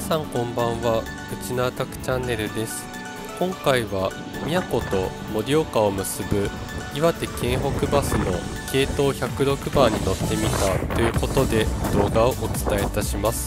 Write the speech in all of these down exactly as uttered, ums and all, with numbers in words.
さんこんばんは、うちのアタクチャンネルです。今回は宮古と盛岡を結ぶ岩手県北バスの系統ひゃくろくばんに乗ってみたということで動画をお伝えいたします。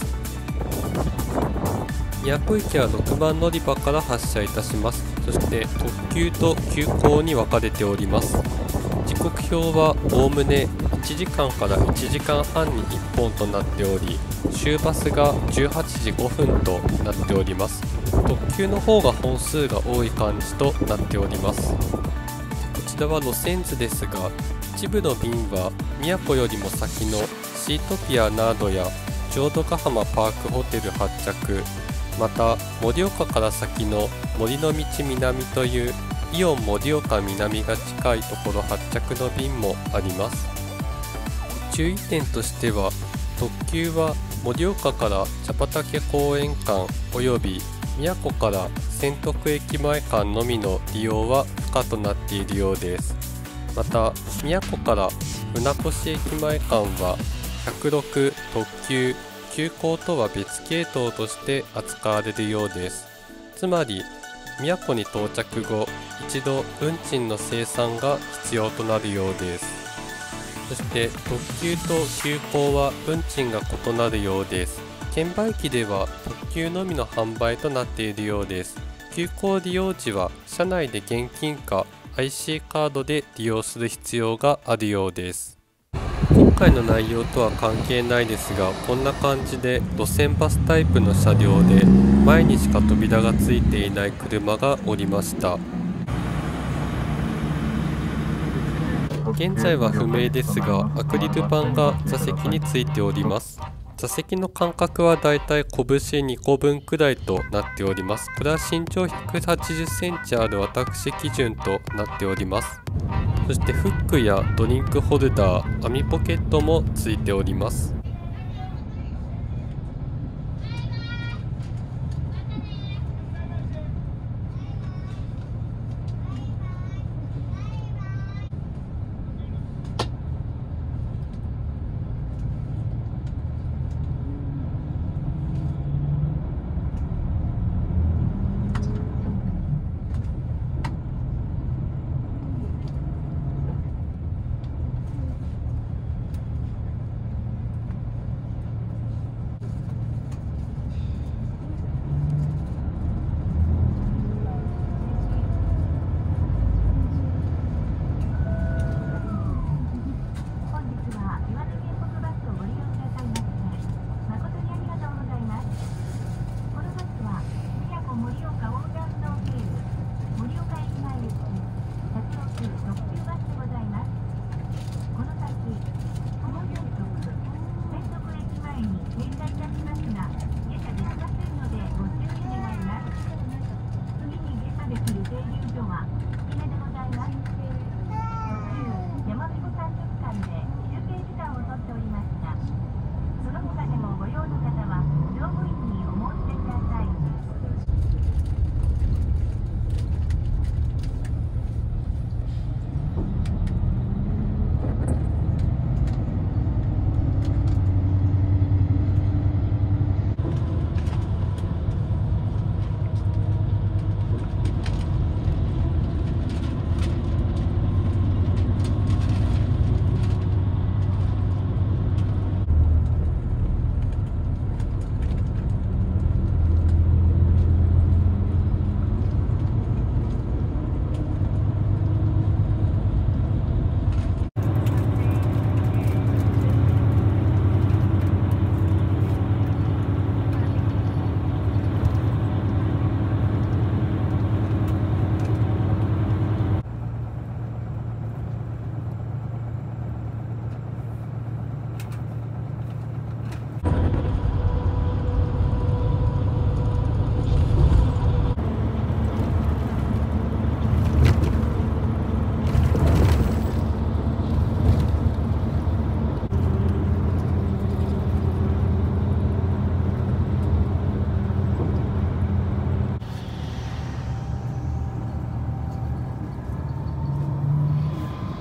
宮古駅はろくばん乗り場から発車いたします。そして特急と急行に分かれております。時刻表はおおむねいちじかんからいちじかんはんにいっぽんとなっており、終バスがじゅうはちじごふんとなっております。特急の方が本数が多い感じとなっております。こちらは路線図ですが、一部の便は宮古よりも先のシートピアなどや浄土ヶ浜パークホテル発着、また盛岡から先の森の道南というイオン盛岡南が近いところ発着の便もあります。注意点としては、特急は盛岡から茶畑公園間および宮古から千徳駅前間のみの利用は不可となっているようです。また宮古から船越駅前間はひゃくろく特急急行とは別系統として扱われるようです。つまり宮古に到着後、一度運賃の精算が必要となるようです。そして特急と急行は運賃が異なるようです。券売機では特急のみの販売となっているようです。急行利用時は車内で現金か アイシー カードで利用する必要があるようです。今回の内容とは関係ないですが、こんな感じで路線バスタイプの車両で前にしか扉がついていない車がおりました。現在は不明ですが、アクリル板が座席についております。座席の間隔はだいたい拳にこぶんくらいとなっております。これは身長ひゃくはちじゅっセンチある私基準となっております。そしてフックやドリンクホルダー、網ポケットもついております。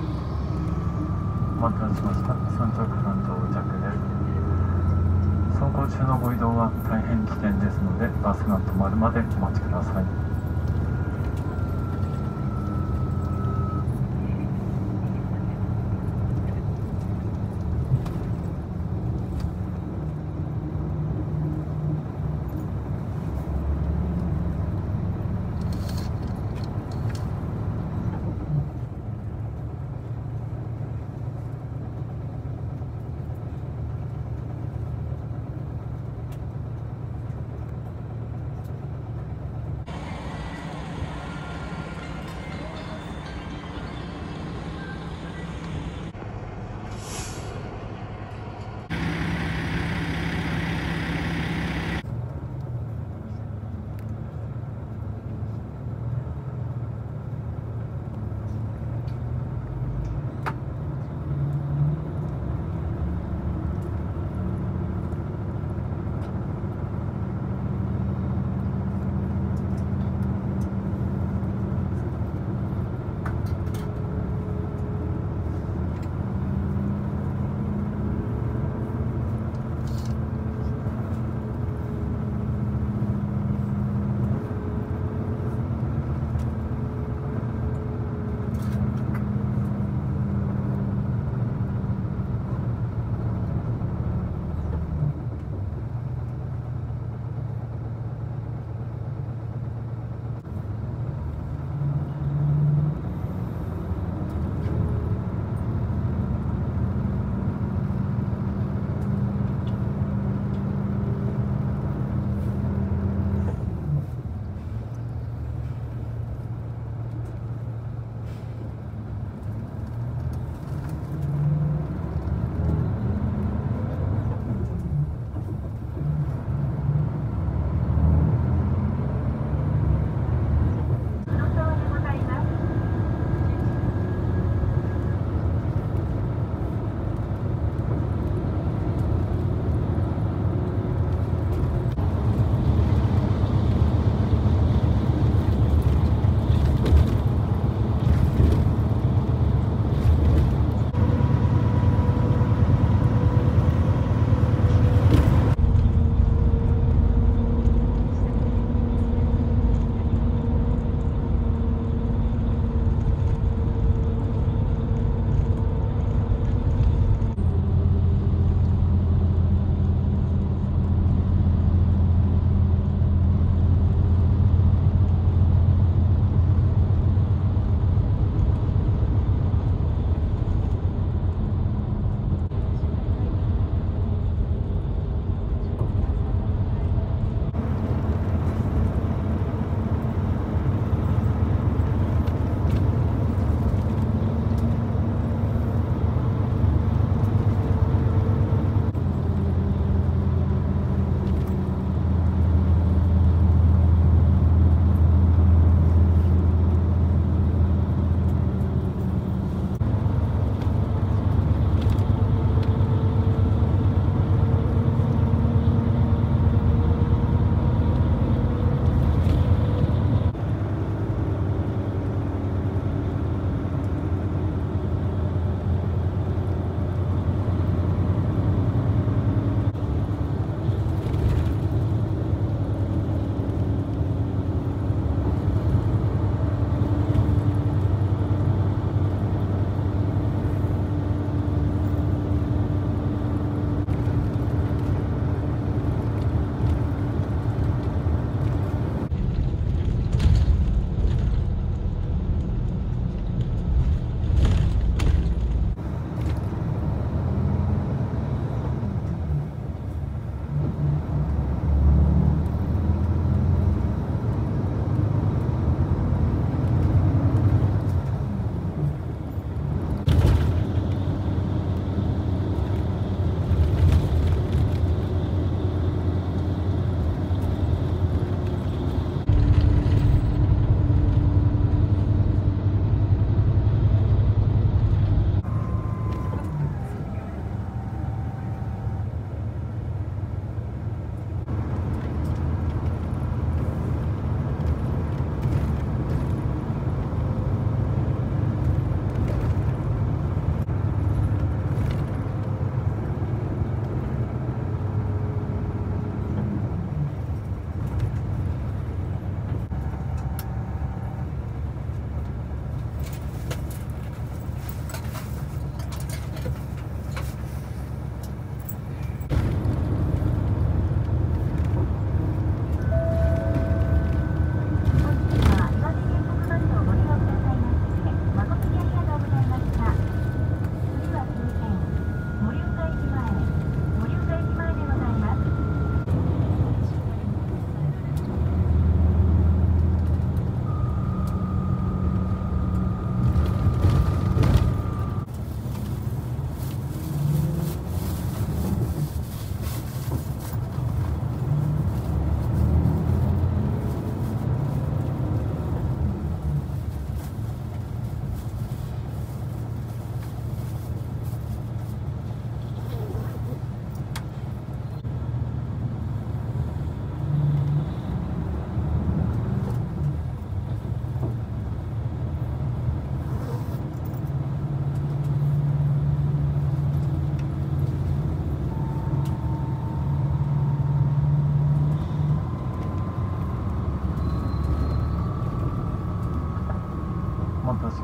お待たせしました。三着間到着です。走行中のご移動は大変危険ですので、バスが止まるまでお待ちください。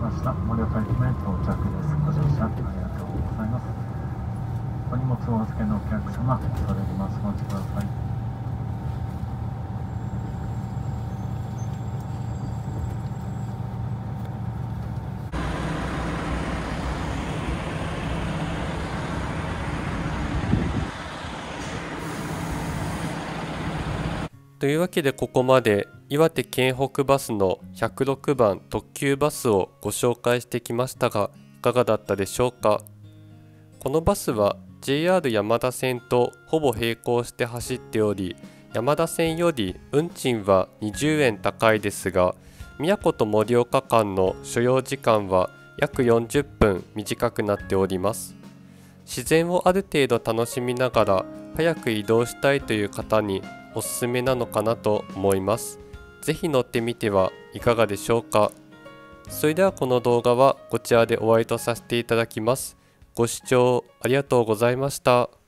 ました。盛岡駅前到着です。ご乗車ありがとうございます。お荷物をお預けのお客様、恐れ入ります。お待ちください。 というわけでここまで岩手県北バスのひゃくろくばん特急バスをご紹介してきましたが、いかがだったでしょうか。このバスは ジェイアール 山田線とほぼ並行して走っており、山田線より運賃はにじゅうえん高いですが、宮古と盛岡間の所要時間は約よんじゅっぷん短くなっております。自然をある程度楽しみながら早く移動したいという方におすすめなのかなと思います。ぜひ乗ってみてはいかがでしょうか。それではこの動画はこちらで終わりとさせていただきます。ご視聴ありがとうございました。